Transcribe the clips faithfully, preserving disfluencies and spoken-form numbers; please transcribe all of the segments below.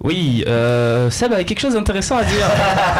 Oui, euh, Seb avait quelque chose d'intéressant à dire.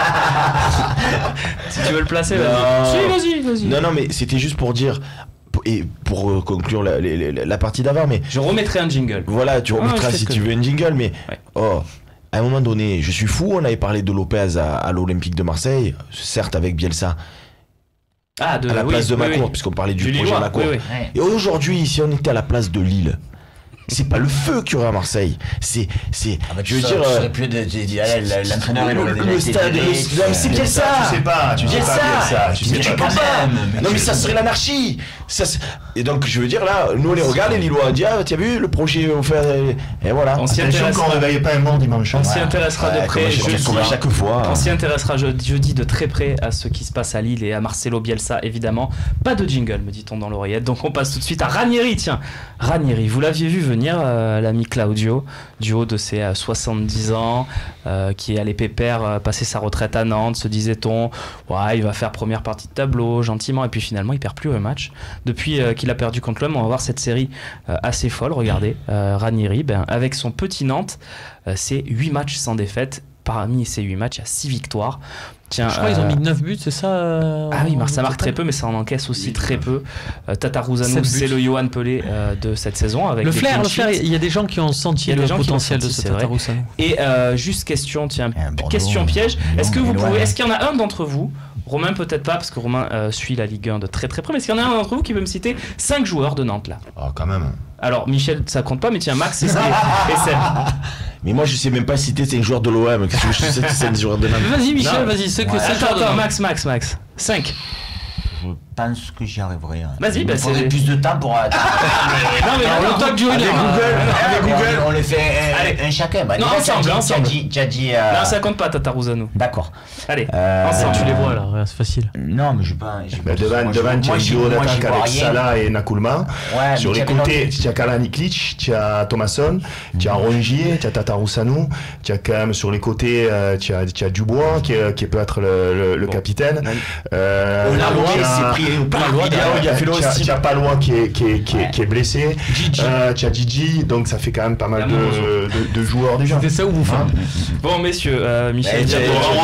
Si tu veux le placer, vas-y. Si, vas-y, vas-y. Non, non, mais c'était juste pour dire, et pour euh, conclure la, la, la, la partie d'avant, mais... Je remettrai un jingle. Voilà, tu remettras ah, si tu veux un jingle, mais... Ouais. Oh, à un moment donné, je suis fou, on avait parlé de Lopez à, à l'Olympique de Marseille, certes avec Bielsa. Ah, de, à la oui, place de oui, Macour, oui. puisqu'on parlait du, du projet Lillois, Macour. Oui, oui. Et aujourd'hui, si on était à la place de Lille... C'est pas le feu qu'il y aurait à Marseille. C'est, c'est. Ah bah je veux ça, dire. Tu serais plus de, de, de, l'entraîneur le, le, le stade. C'est bien ça. Tu sais pas. Tu sais pas bien ça. Tu sais pas. Non mais ça serait l'anarchie. Ça, et donc je veux dire là, nous on les regarde les Lillois. On dit ah t'as vu le projet offert et voilà. On s'y intéresse. Qu'on réveille pas un mort dimanche. On s'y intéressera de près. Comme à chaque fois. On s'y intéressera jeudi de très près à ce qui se passe à Lille et à Marcelo Bielsa évidemment. Pas de jingle me dit-on dans l'oreillette. Donc on passe tout de suite à Ranieri. Tiens, Ranieri, vous l'aviez vu venir. Euh, l'ami Claudio, du haut de ses euh, soixante-dix ans, euh, qui allait pépère euh, passer sa retraite à Nantes, se disait-on, ouais, il va faire première partie de tableau, gentiment, et puis finalement il perd plus un match. Depuis euh, qu'il a perdu contre l'O M, on va voir cette série euh, assez folle, regardez, euh, Ranieri, ben, avec son petit Nantes, euh, c'est huit matchs sans défaite. Parmi ces huit matchs, il y a six victoires. Tiens, je crois qu'ils euh... ont mis neuf buts, c'est ça euh... Ah oui, ça marque très peu, mais ça en encaisse aussi oui, très peu. Euh, Tataruzanu, c'est le Johan Pelé euh, de cette saison. Avec le flair, le flair, il y a des gens qui ont senti le potentiel de ce Tataruzanu. Et euh, juste question, tiens, question piège. Est-ce que vous pouvez, est-ce qu'il y en a un d'entre vous, Romain peut-être pas, parce que Romain euh, suit la Ligue un de très très près, mais est-ce qu'il y en a un d'entre vous qui peut me citer cinq joueurs de Nantes là? Ah, oh, quand même. Alors Michel, ça compte pas, mais tiens, Max et Seb. Mais moi je sais même pas citer c'est un joueur de l'O M. Qu'est-ce que je sais que c'est un joueur de Nantes? Vas-y Michel, vas-y, c'est que ouais. c'est Attends, attends, Max, Max, Max. cinq. Je pense que j'y arriverai. Vas-y, bah c'est plus de temps pour. non mais on le du avec Google, avec Google, on le fait un chacun. Non, ensemble, ensemble. Tu as dit. Non, ça compte pas, Tataruzanu. D'accord. Allez, ensemble. Tu les vois là, c'est facile. Non, mais je pas. Devant, devant, tu as un duo d'attaque avec Salah et Nakoulma. Sur les côtés, tu as Kalanic, tu as Thomasson, tu as Rongier, tu as Tataruzanu, tu as quand même sur les côtés, tu as Dubois qui peut être le capitaine. Il y a Tu as Palois qui est, qui est, qui est, qui est blessé. Euh, tu as Gigi, donc ça fait quand même pas mal de, de, de joueurs déjà. C'était ça ou vous faites? Bon, messieurs, euh, Michel, il y a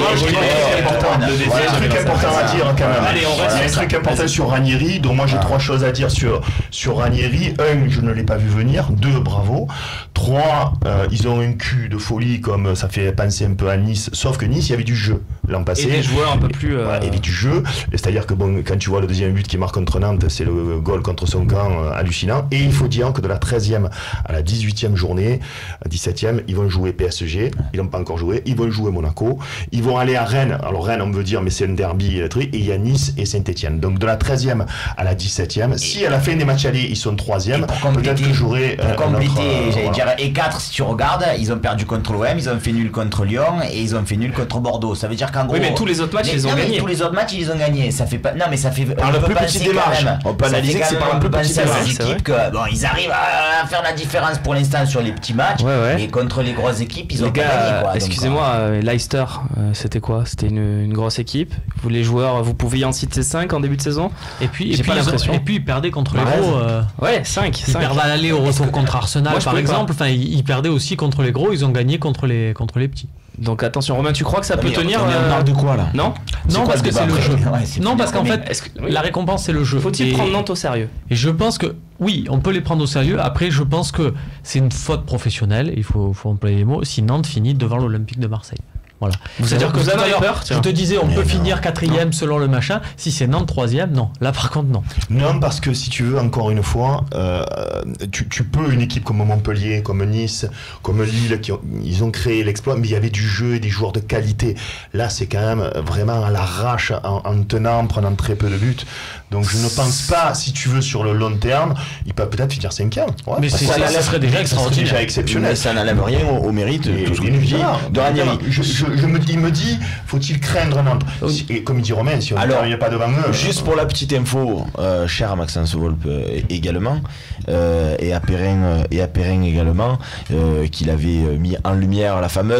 un truc important à dire quand même. Allez, on reste il y a un truc important sur Ranieri, donc moi j'ai trois choses à dire sur, sur Ranieri. Un, je ne l'ai pas vu venir. Deux, bravo. Trois, euh, ils ont un cul de folie, comme ça fait penser un peu à Nice, sauf que Nice, il y avait du jeu l'an passé. Et des joueurs un peu plus. Euh... Ouais, il y avait du jeu, c'est-à-dire que bon, quand tu vois le deuxième but qui marque contre Nantes, c'est le goal contre son camp euh, hallucinant. Et il faut dire que de la treizième à la dix-huitième journée, dix-septième, ils vont jouer P S G, ils n'ont pas encore joué, ils vont jouer Monaco, ils vont aller à Rennes. Alors Rennes, on veut dire, mais c'est un derby, et il y a Nice et Saint-Etienne. Donc de la treizième à la dix-septième, si à la fin des matchs allés, ils sont troisième, peut-être que j'aurai. Pour euh, compléter, euh, j'allais voilà. dire, et quatre, si tu regardes, ils ont perdu contre l'O M, ils ont fait nul contre Lyon et ils ont fait nul contre Bordeaux. Ça veut dire qu'en gros. Oui, mais tous les autres matchs, ils ont gagné. Tous les autres matchs, ils ont gagné. Ça fait pas. Non, mais ça fait. Par le plus petit démarche. On peut analyser que c'est par le plus petit démarche. équipes que bon, ils arrivent à faire la différence pour l'instant sur les petits matchs, ouais, ouais. Et contre les grosses équipes, ils ont les pas gars, gagné. Quoi, excusez-moi, euh, Leicester, euh, c'était quoi? C'était une, une grosse équipe. Vous les joueurs, vous pouviez en citer cinq en début de saison. Et puis, et puis, ils, ont, et puis ils perdaient contre les gros. Euh, ouais, cinq. Ils perdaient à l'aller au retour contre Arsenal, moi, par exemple. Enfin, ils, ils perdaient aussi contre les gros. Ils ont gagné contre les contre les petits. Donc attention Romain, tu crois que ça non, peut tenir? On euh... parle de quoi là? Non, non parce que c'est le jeu. Ouais, non parce qu'en fait, que, oui. la récompense c'est le jeu. Faut-il et, prendre Nantes au sérieux? Et je pense que oui, on peut les prendre au sérieux. Après, je pense que c'est une faute professionnelle. Il faut, faut employer les mots. Si Nantes finit devant l'Olympique de Marseille. Voilà. C'est-à-dire que vous avez peur? Je te disais, on mais peut non. finir quatrième selon le machin. Si c'est Nantes troisième, non. Là, par contre, non. Non, parce que si tu veux, encore une fois, euh, tu, tu peux une équipe comme Montpellier, comme Nice, comme Lille, qui ont, ils ont créé l'exploit, mais il y avait du jeu et des joueurs de qualité. Là, c'est quand même vraiment à l'arrache, en, en tenant, en prenant très peu de buts. Donc, je ne pense pas, si tu veux, sur le long terme, il peut peut-être finir cinquième. Ouais, mais c'est, ça, ça, ça serait déjà extraordinaire, déjà exceptionnel. Mais ça n'enlève rien au, au mérite de tout ce que tu dis de Ranieri. Je, je, je me, il me dit, faut-il craindre Nantes? Et comme il dit Romain, si on n'arrive pas devant eux. Juste pour la petite info, euh, cher à Maxence Volpe euh, également, euh, et à Perrin, euh, et à Perrin également, euh, qu'il avait mis en lumière la fameuse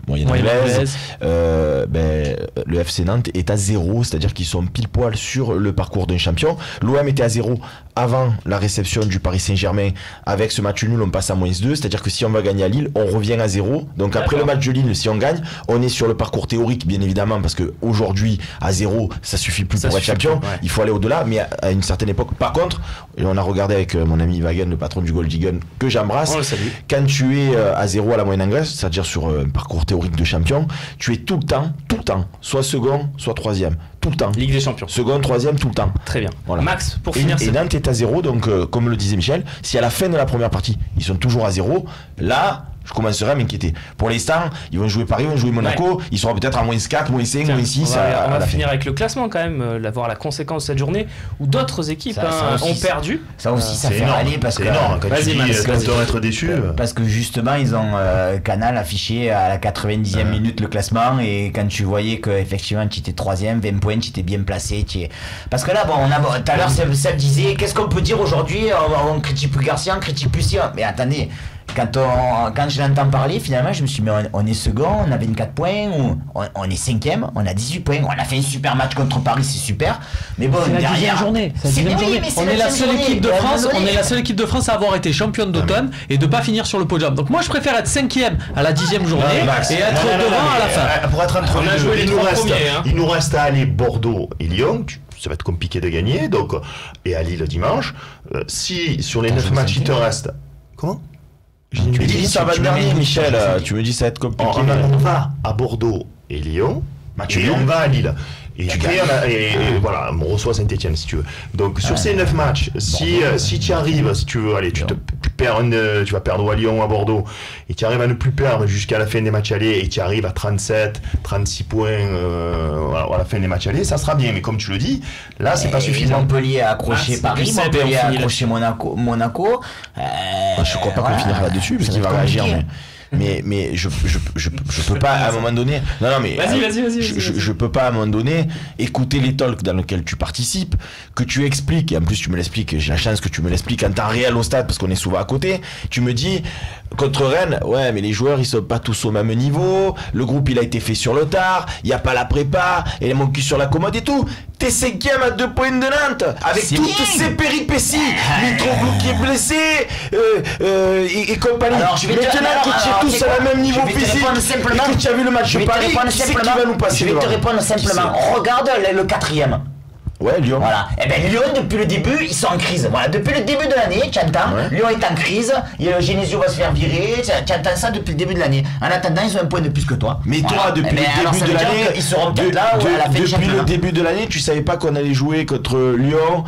moyenne anglaise, euh, ben, le F C Nantes est à zéro, c'est-à-dire qu'ils sont pile poil sur le parcours d'un champion. L'O M était à zéro avant la réception du Paris Saint-Germain. Avec ce match nul, on passe à moins deux, c'est-à-dire que si on va gagner à Lille, on revient à zéro. Donc après le match de Lille, si on gagne, on est sur le parcours théorique, bien évidemment, parce qu'aujourd'hui, à zéro, ça suffit plus ça pour suffit être champion. Plus, ouais. Il faut aller au-delà, mais à, à une certaine époque. Par contre, et on a regardé avec mon ami Wagen, le patron du Goldigen, que j'embrasse, quand tu es à zéro à la moyenne anglaise, c'est-à-dire sur un parcours théorique de champion, tu es tout le temps, tout le temps, soit second, soit troisième. Tout le temps. Ligue des Champions. Second, troisième, tout le temps. Très bien. Voilà. Max, pour et, finir. Et Nantes est à zéro, donc euh, comme le disait Michel, si à la fin de la première partie, ils sont toujours à zéro, là, je commencerai à m'inquiéter. Pour l'instant, ils vont jouer Paris, ils vont jouer Monaco, ouais. Ils seront peut-être à moins quatre, moins cinq, moins six. On va, à, on va à finir fin. avec le classement quand même, euh, voir la conséquence de cette journée où d'autres équipes ça, hein, ça aussi, ont perdu. Ça aussi, ça fait énorme. râler parce c'est que. énorme. Quand vas-y, tu dis Max, qu'on doit être déçu. Parce que justement, ils ont euh, Canal affiché à la quatre-vingt-dixième ouais. minute le classement et quand tu voyais que effectivement tu étais troisième, vingt points, tu étais bien placé. Tu es... Parce que là, bon, on a tout à l'heure, Seb disait, qu'est-ce qu'on peut dire aujourd'hui? On, on critique plus Garcia, on critique plus Sion. Mais attendez. Quand, on, quand je l'entends parler, finalement, je me suis dit, mais on, on est second, on a vingt-quatre points, ou on, on est cinquième, on a dix-huit points. On a fait un super match contre Paris, c'est super. Mais bon, c'est la derrière. dixième journée. C'est la dixième journée. Oui, on est la seule équipe de France. On est la seule équipe de France à avoir été championne d'automne et de pas finir sur le podium. Donc moi, je préfère être cinquième à la dixième journée non, Max, et être non, non, devant non, à la fin. Pour être entre on les a deux, joué les il, nous trois reste, premiers, hein. il nous reste à aller Bordeaux et Lyon. Ça va être compliqué de gagner. Donc et à Lille dimanche. Euh, si sur les neuf matchs il te reste. Comment? Tu me dis ça va dernier, Michel. Tu me dis ça va être compliqué. On, on, on va à Bordeaux et Lyon. Match et nul. on va à Lille. Et, tu après, on a, et, et voilà, on reçoit Saint-Etienne si tu veux. Donc sur ah, ces neuf matchs, si, euh, si tu arrives, si tu veux, allez, tu, te, tu, perds une, tu vas perdre à Lyon, à Bordeaux, et tu arrives à ne plus perdre jusqu'à la fin des matchs allés, et tu arrives à trente-sept, trente-six points euh, voilà, à la fin des matchs allés, ça sera bien. Mais comme tu le dis, là, c'est et pas suffisant. Montpellier a accroché ah, Paris, Montpellier a accroché Monaco. Monaco euh, je crois pas voilà, qu'on finira là-dessus, parce qu'il va réagir. Mais... mais mais je je je je peux pas à un moment donné non non mais vas-y vas-y vas-y je, je, je peux pas à un moment donné écouter les talks dans lesquels tu participes, que tu expliques, et en plus tu me l'expliques, j'ai la chance que tu me l'expliques en temps réel au stade parce qu'on est souvent à côté. Tu me dis contre Rennes, ouais mais les joueurs ils sont pas tous au même niveau, le groupe il a été fait sur le tard, il y a pas la prépa et mon cul sur la commode et tout. T'es cinquième à deux points de Nantes avec c'est toutes bien. Ces péripéties, Mitroglou qui est blessé euh, euh, et, et compagnie. Alors, je vais maintenant te, que tu es tous à la même niveau physique et que tu as vu le match de Paris, qui c'est qui va nous passer? Je vais te répondre simplement. Regarde le, le quatrième. Ouais, Lyon. Voilà. Et ben Lyon, depuis le début, ils sont en crise. Voilà, depuis le début de l'année, tu entends, ouais. Lyon est en crise, Genesio va se faire virer, tu entends ça depuis le début de l'année. En attendant, ils ont un point de plus que toi. Mais voilà. toi, depuis ben, le début de l'année, ils seront peut-être là ou à la fin depuis du le début de l'année, tu savais pas qu'on allait jouer contre Lyon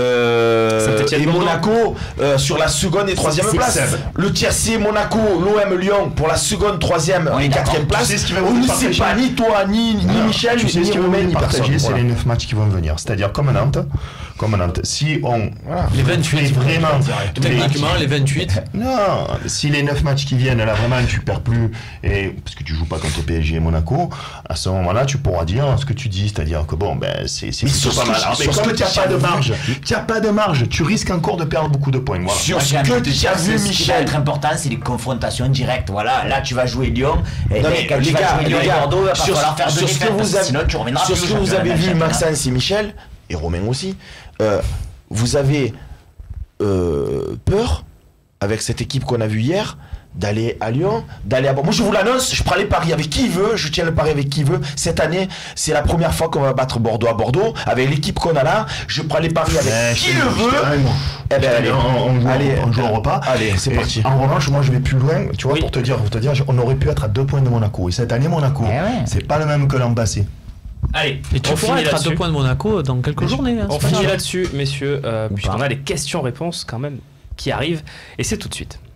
euh, et Monaco euh, sur la seconde et troisième place. Le tiercé Monaco, l'O M Lyon pour la seconde, troisième et quatrième place. Tu sais ce qui va on ne sait pas ni toi, ni Michel, ni Romain, ni personne. C'est les neuf matchs qui vont venir. C'est-à-dire comme Nantes. Comme Nantes. Si on. Voilà, les vingt-huit, vraiment. Techniquement, les vingt-huit. Non, si les neuf matchs qui viennent, là, vraiment, tu perds plus, et, parce que tu joues pas contre P S G et Monaco, à ce moment-là, tu pourras dire ce que tu dis, c'est-à-dire que bon, ben, c'est plutôt pas mal. Alors, mais comme tu n'as pas de marge, tu n'as pas de marge, tu risques encore de perdre beaucoup de points. Voilà. Sur ce que tu as vu, Michel. Ce qui va être important, c'est les confrontations directes. Voilà, là, tu vas jouer Lyon, et non, quand tu vas jouer Lyon et Bordeaux, il va falloir faire deux défaites, sinon tu reviendras plus. Sur ce que vous avez vu, Maxence et Michel, et Romain aussi, euh, vous avez euh, peur avec cette équipe qu'on a vue hier d'aller à Lyon, d'aller à Bordeaux. Moi je vous l'annonce, je prends les paris avec qui il veut, je tiens le pari avec qui il veut. Cette année, c'est la première fois qu'on va battre Bordeaux à Bordeaux, avec l'équipe qu'on a là, je prends les paris avec mais qui le veut. Eh ben allez, on, on, allez, on joue au repas. Allez, c'est parti. En revanche, moi je vais plus loin, tu vois, oui. pour te dire, pour te dire, on aurait pu être à deux points de Monaco. Et cette année, Monaco, eh ouais. c'est pas le même que l'an passé. Allez, et tu pourras être à deux points de Monaco dans quelques mais journées. Hein, on finit là-dessus, messieurs, euh, puisqu'on a les questions-réponses quand même qui arrivent, et c'est tout de suite.